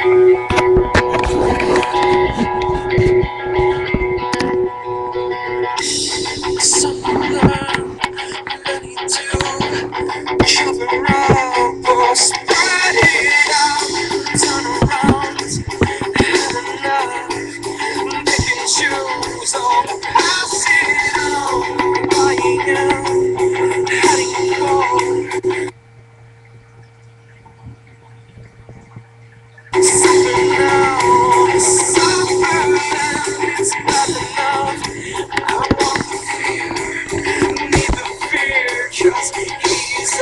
Choose all the past it all, lying out, heading for something now, something now, it's not enough. I want the fear, need the fear, just he's